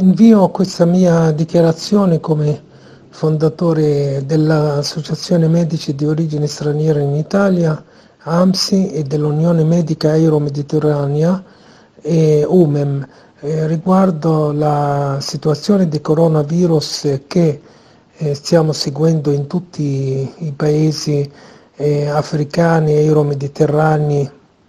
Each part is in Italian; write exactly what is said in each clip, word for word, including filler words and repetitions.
Invio questa mia dichiarazione come fondatore dell'Associazione Medici di Origine Straniera in Italia, AMSI, e dell'Unione Medica Euro-Mediterranea, e UMEM, eh, riguardo la situazione di coronavirus che eh, stiamo seguendo in tutti i paesi eh, africani, euro-mediterranei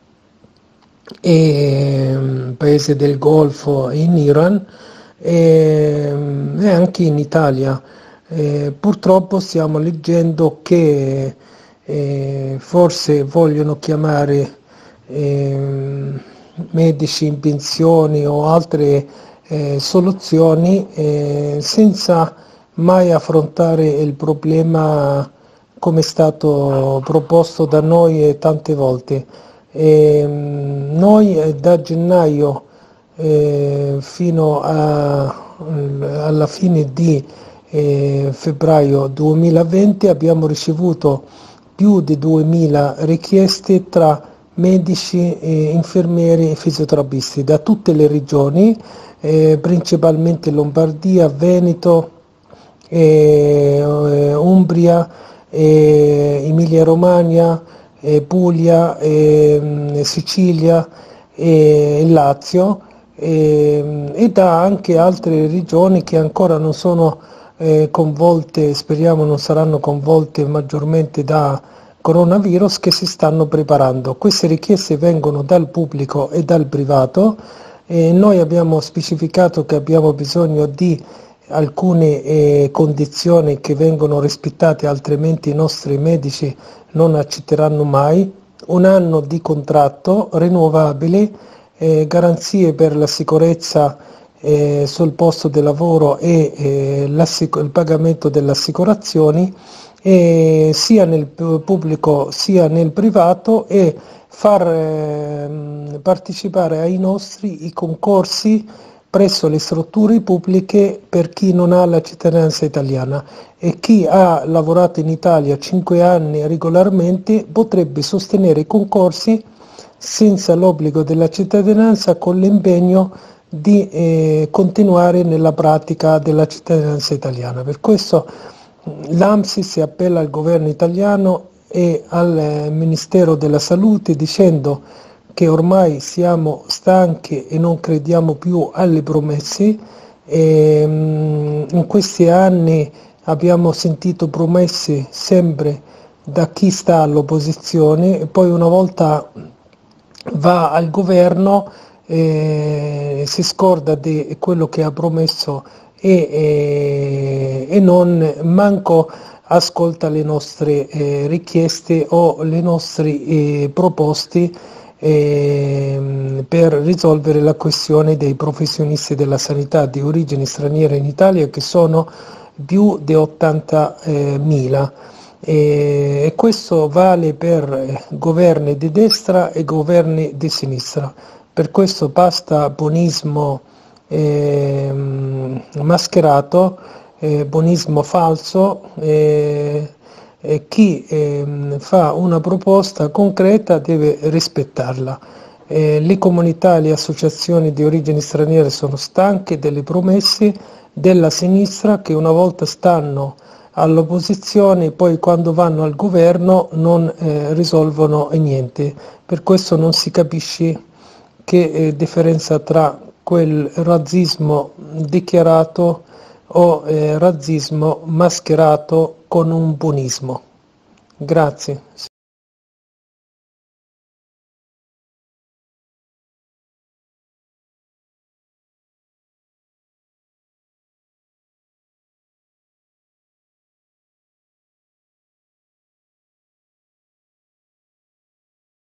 e mm, paesi del Golfo e in Iran e, mm, e anche in Italia. Eh, purtroppo stiamo leggendo che eh, forse vogliono chiamare eh, medici in pensione o altre eh, soluzioni eh, senza mai affrontare il problema come è stato proposto da noi e tante volte. E, mh, noi eh, da gennaio eh, fino a- alla fine di eh, febbraio duemilaventi abbiamo ricevuto più di duemila richieste tra medici, eh, infermieri e fisioterapisti da tutte le regioni, eh, principalmente Lombardia, Veneto, eh, eh, Umbria, eh, Emilia-Romagna, eh, Puglia, eh, Sicilia e Lazio, e, e da anche altre regioni che ancora non sono eh, coinvolte, speriamo non saranno coinvolte maggiormente da coronavirus, che si stanno preparando. Queste richieste vengono dal pubblico e dal privato e noi abbiamo specificato che abbiamo bisogno di alcune eh, condizioni che vengono rispettate, altrimenti i nostri medici non accetteranno mai: un anno di contratto rinnovabile, eh, garanzie per la sicurezza eh, sul posto di lavoro e eh, il pagamento delle assicurazioni, eh, sia nel pubblico sia nel privato, e far eh, partecipare ai nostri i concorsi presso le strutture pubbliche per chi non ha la cittadinanza italiana, e chi ha lavorato in Italia cinque anni regolarmente potrebbe sostenere i concorsi senza l'obbligo della cittadinanza, con l'impegno di eh, continuare nella pratica della cittadinanza italiana. Per questo l'AMSI si appella al governo italiano e al eh, Ministero della Salute dicendo che ormai siamo stanchi e non crediamo più alle promesse. E, mh, in questi anni abbiamo sentito promesse sempre da chi sta all'opposizione, e poi una volta va al governo eh, si scorda di quello che ha promesso e, e, e non manco ascolta le nostre eh, richieste o le nostre eh, proposte eh, per risolvere la questione dei professionisti della sanità di origine straniera in Italia, che sono più di ottantamila. E, e questo vale per eh, governi di destra e governi di sinistra. Per questo basta buonismo eh, mascherato, eh, buonismo falso. Eh, e chi eh, fa una proposta concreta deve rispettarla. Eh, le comunità e le associazioni di origini straniere sono stanche delle promesse della sinistra, che una volta stanno all'opposizione, poi quando vanno al governo non eh, risolvono niente. Per questo non si capisce che eh, differenza tra quel razzismo dichiarato o eh, razzismo mascherato con un buonismo. Grazie.